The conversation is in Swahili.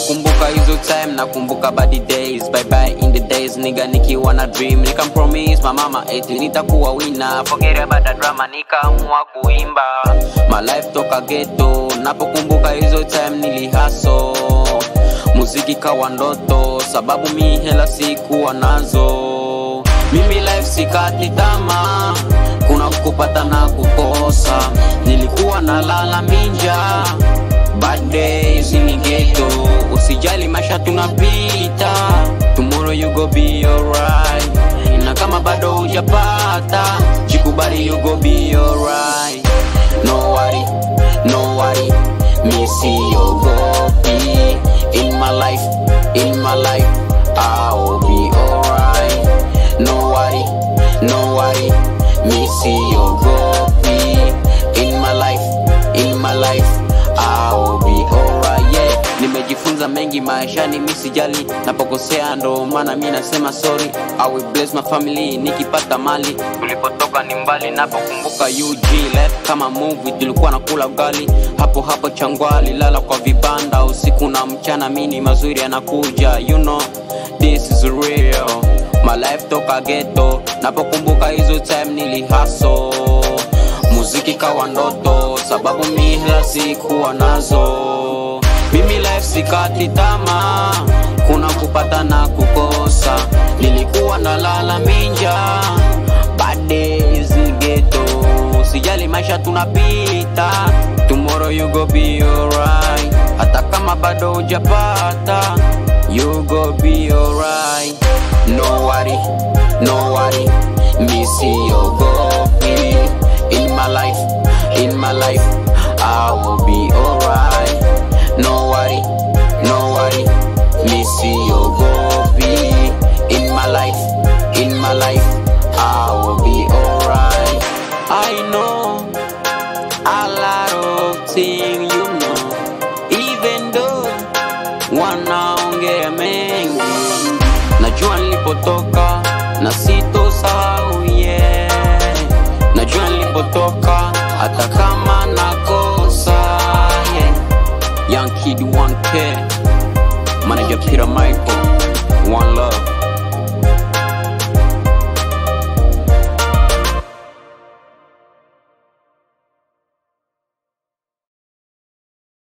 Napokumbuka hizo time, nakumbuka bad days. Bye bye in the days, nigga nikiwa na dream. Nika promise my mama eti nitakuwa winner. Forget about the drama, nikaamua kuimba. My life toka ghetto. Napokumbuka hizo time nilihustle. Muziki kawa ndoto, sababu mi hela sikuwa nazo. Mimi life sikati tamaa, kuna kupata na kukosa. Nilikuwa nalala minja, bad days in ghetto. Usijali maisha tunapita, tomorrow you go be alright. Na kama bado hujapata, jikubali you go be alright. No worry, no worry, me see you go be. In my life, I'll be alright. No worry, me see you go be. In my life, I'll be alright, yeah. Nimejifunza mengi maishani, mimi sijali. Napokosea ndo maana mimi nasema sorry. I will bless my family, nikipata mali. Tulipotoka ni mbali, napokumbuka UG left kama movie. Tulikuwa nakula ugali hapo Changwali, lala kwa vibanda usiku na mchana. Mini mazuri yanakuja, you know this is real. My life toka ghetto. Napokumbuka hizo time nilihustle. Muziki kawa ndoto, sababu mi hela sikuwa nazo. Mimi life sikati tamaa, kuna kupata na kukosa. Nilikuwa nalala minja, bad days in ghetto. Usijali maisha tunapita, tomorrow you go be alright. Hata kama bado hujapata, you go be alright. No worry, me see you go be. In my life, I will be alright. No worry, me see you go be. In my life, I will be alright. I know a lot of things, you know, even though wanaongea mengi. Najua nilipotoka na sitosahau, yeah. Najua nilipotoka hata kama nakosa, yeah. Young Kid1K, manager Peter Michael, one love.